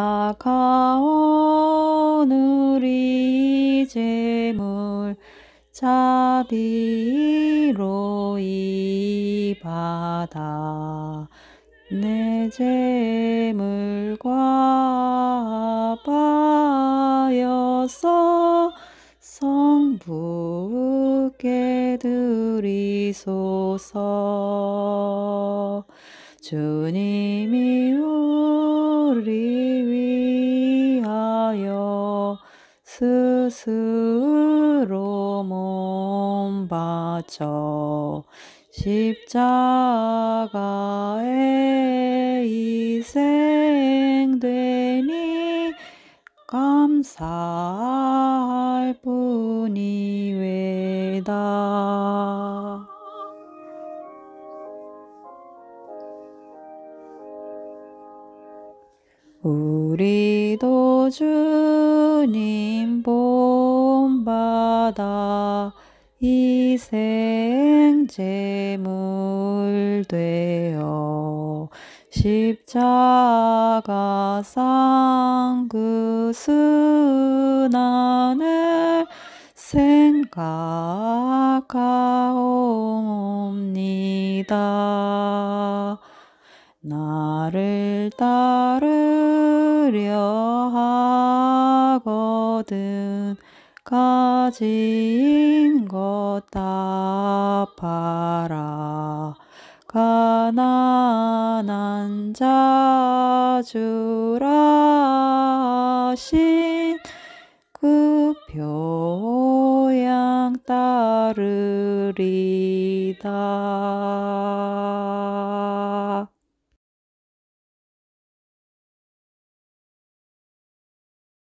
나가온 우리 재물 자비로 이 바다 내 재물과 바여서 성부께 드리소서. 주님이 우리 위하여 스스로 몸 바쳐 십자가에 희생되니 감사할 뿐이외다. 우리도 주님 본받아 희생 제물 되어 십자가 상 그 순환을 생각하옵니다. 나를 따르려 하거든 가진 것 다 팔아 가난한 자 주라 하신 그 표양 따르리다.